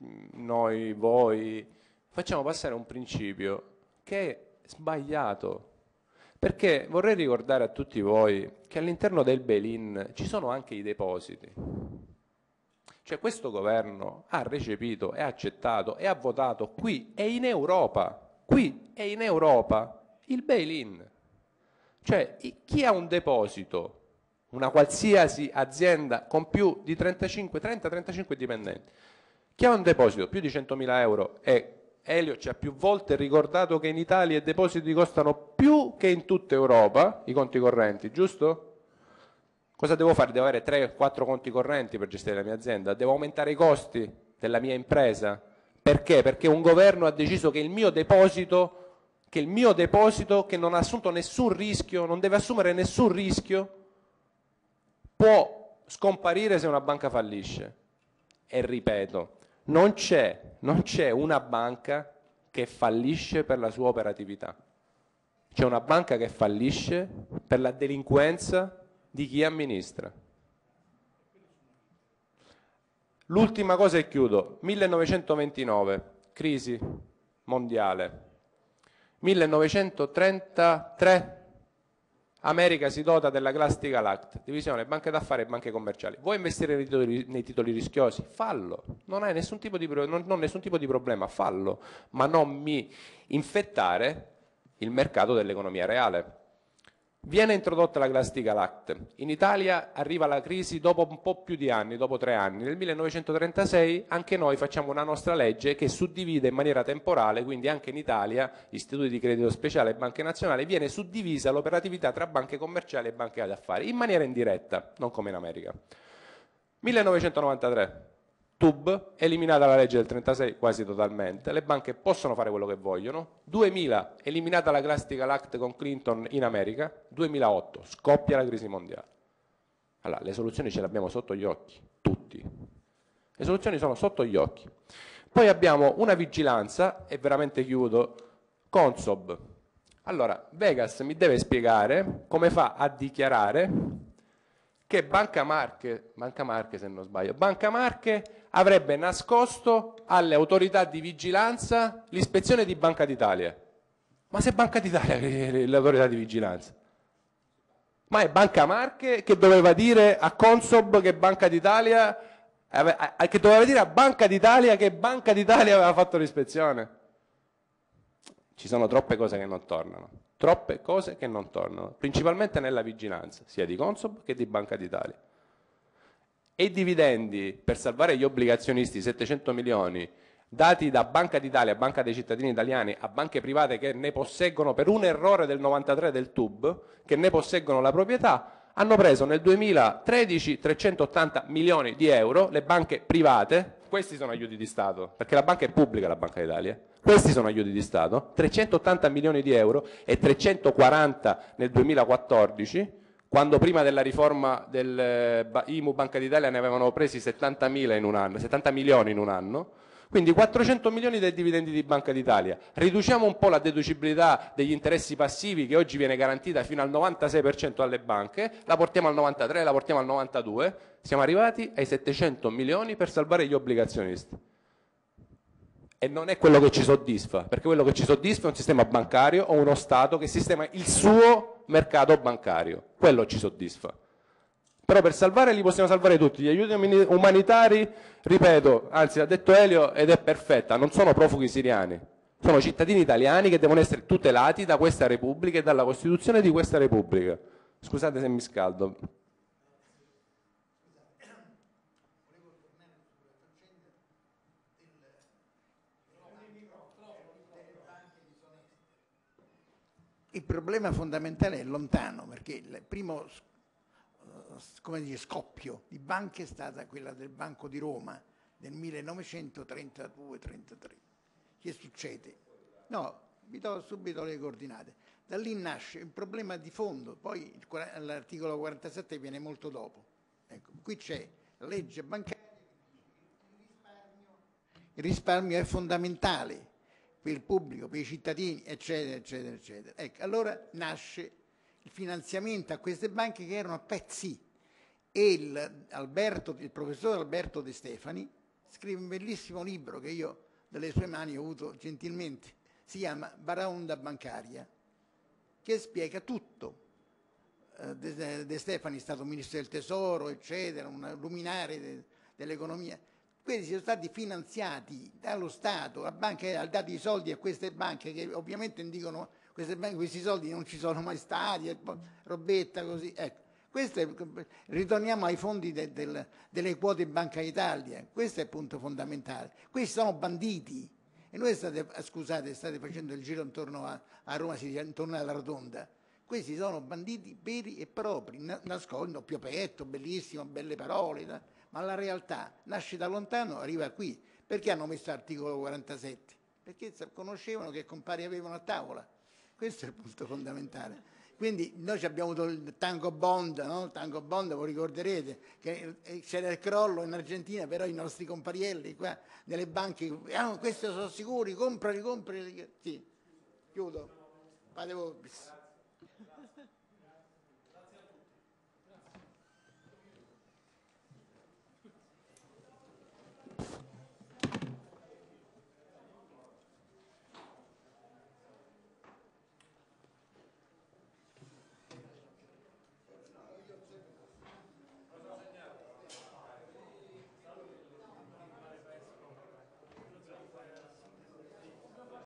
voi, facciamo passare un principio che è sbagliato, perché vorrei ricordare a tutti voi che all'interno del bail-in ci sono anche i depositi. Cioè questo governo ha recepito, e ha accettato e ha votato qui e in Europa il bail-in. Cioè chi ha un deposito, una qualsiasi azienda con più di 30-35 dipendenti, chi ha un deposito più di 100.000 euro, e Elio ci ha più volte ricordato che in Italia i depositi costano più che in tutta Europa, i conti correnti, giusto? Cosa devo fare? Devo avere 3-4 conti correnti per gestire la mia azienda? Devo aumentare i costi della mia impresa? Perché? Perché un governo ha deciso che il mio deposito, che non ha assunto nessun rischio, non deve assumere nessun rischio, può scomparire se una banca fallisce. E ripeto, non c'è una banca che fallisce per la sua operatività. C'è una banca che fallisce per la delinquenza di chi amministra. L'ultima cosa e chiudo. 1929, crisi mondiale. 1933, America si dota della Glass-Steagall Act, divisione banche d'affari e banche commerciali. Vuoi investire nei titoli rischiosi? Fallo, non hai nessun tipo di, nessun tipo di problema, fallo, ma non mi infettare il mercato dell'economia reale. Viene introdotta la Glass-Steagall Act, in Italia arriva la crisi dopo un po' più di anni, dopo 3 anni. Nel 1936 anche noi facciamo una nostra legge che suddivide in maniera temporale, quindi anche in Italia, istituti di credito speciale e banche nazionali, viene suddivisa l'operatività tra banche commerciali e banche d'affari, in maniera indiretta, non come in America. 1993, TUB, eliminata la legge del 36 quasi totalmente, le banche possono fare quello che vogliono. 2000, eliminata la Glass-Steagall Act con Clinton in America. 2008, scoppia la crisi mondiale. Allora, le soluzioni ce le abbiamo sotto gli occhi, tutti. Le soluzioni sono sotto gli occhi. Poi abbiamo una vigilanza, e veramente chiudo, Consob. Allora, Vegas mi deve spiegare come fa a dichiarare che Banca Marche se non sbaglio, Banca Marche avrebbe nascosto alle autorità di vigilanza l'ispezione di Banca d'Italia. Ma se Banca d'Italia è l'autorità di vigilanza? Ma è Banca Marche che doveva dire a Consob che Banca d'Italia, che doveva dire a Banca d'Italia che Banca d'Italia aveva fatto l'ispezione? Ci sono troppe cose che non tornano. Troppe cose che non tornano, principalmente nella vigilanza, sia di Consob che di Banca d'Italia. E i dividendi per salvare gli obbligazionisti, 700 milioni, dati da Banca d'Italia, Banca dei cittadini italiani, a banche private che ne posseggono, per un errore del 93 del TUB, che ne posseggono la proprietà, hanno preso nel 2013 380 milioni di euro, le banche private, questi sono aiuti di Stato, perché la banca è pubblica, la Banca d'Italia. Questi sono aiuti di Stato, 380 milioni di euro e 340 nel 2014, quando prima della riforma del IMU Banca d'Italia ne avevano presi 70 milioni in un anno, quindi 400 milioni dei dividendi di Banca d'Italia. Riduciamo un po' la deducibilità degli interessi passivi che oggi viene garantita fino al 96% alle banche, la portiamo al 93, la portiamo al 92, siamo arrivati ai 700 milioni per salvare gli obbligazionisti. E non è quello che ci soddisfa, perché quello che ci soddisfa è un sistema bancario o uno Stato che sistema il suo mercato bancario. Quello ci soddisfa. Però per salvare li possiamo salvare tutti. Gli aiuti umanitari, ripeto, anzi l'ha detto Elio ed è perfetta, non sono profughi siriani. Sono cittadini italiani che devono essere tutelati da questa Repubblica e dalla Costituzione di questa Repubblica. Scusate se mi scaldo. Il problema fondamentale è lontano, perché il primo scoppio di banche è stata quella del Banco di Roma del 1932-33. Che succede? No, vi do subito le coordinate. Da lì nasce un problema di fondo, poi l'articolo 47 viene molto dopo. Ecco, qui c'è la legge bancaria, il risparmio è fondamentale per il pubblico, per i cittadini, eccetera, eccetera, eccetera. Ecco, allora nasce il finanziamento a queste banche che erano a pezzi e il professor Alberto De Stefani scrive un bellissimo libro che io dalle sue mani ho avuto gentilmente, si chiama Baraonda bancaria, che spiega tutto. De Stefani è stato ministro del tesoro, eccetera, un luminare dell'economia. Questi sono stati finanziati dallo Stato, la banca ha dato i soldi a queste banche che ovviamente dicono questi soldi non ci sono mai stati, robetta così. Ecco, ritorniamo ai fondi delle quote Banca Italia, questo è il punto fondamentale. Questi sono banditi e noi state facendo il giro intorno a Roma, si dice intorno alla Rotonda. Questi sono banditi veri e propri, nascondono Piopetto, bellissimo, belle parole, ma la realtà nasce da lontano, arriva qui. Perché hanno messo l'articolo 47? Perché conoscevano che compari avevano a tavola. Questo è il punto fondamentale. Quindi noi abbiamo avuto il Tango Bond, no? Il Tango Bond, voi ricorderete, che c'era il crollo in Argentina, però i nostri comparielli qua nelle banche, questi sono sicuri, comprali. Sì, chiudo. Fate voi.